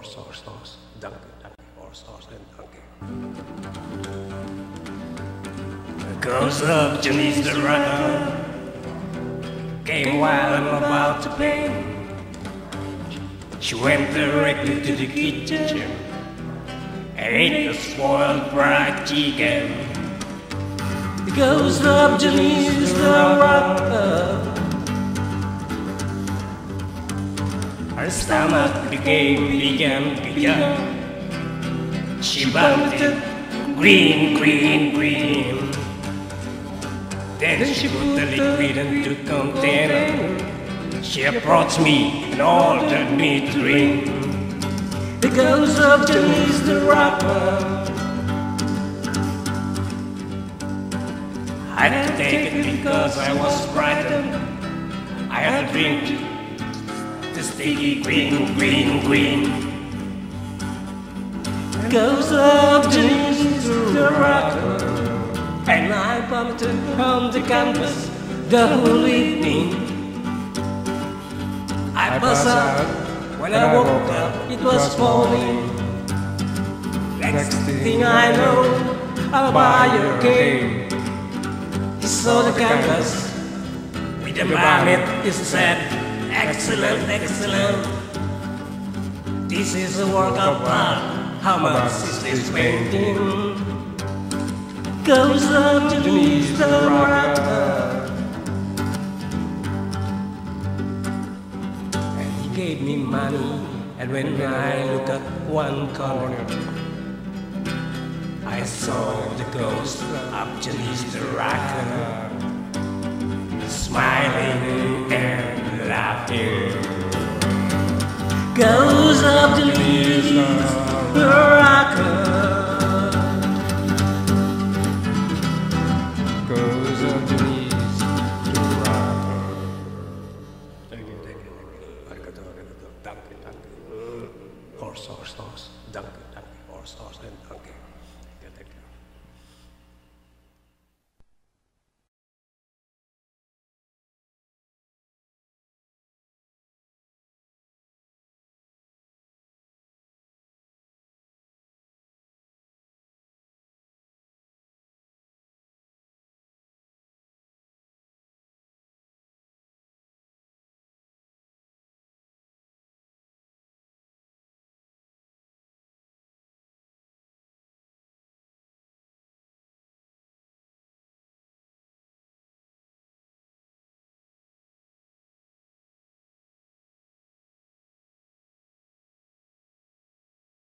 horse, donkey, horse, and donkey. The ghost of Janis the runner came while I'm about to pay. She went directly to the kitchen and ate the spoiled fried chicken. The ghost of Janis the runner, her stomach became bigger. She vomited green. Then she put the liquid into a container. She approached me and ordered me to drink. The ghost of Janis the rapper. I had to take it because I was frightened. I had to drink the sticky green. Ghost of Janis the rapper. And I vomited on the canvas the whole evening. I passed out. When I woke up, it was falling. Next thing I know, a buyer came. He saw the canvas with the vomit. He said, excellent. This is a work of art. How much is this painting? Ghost of Janis the rapper. And he gave me money, and when I looked at one corner, I saw the ghost of Janis the rapper, smiling and laughing. Ghost of Janis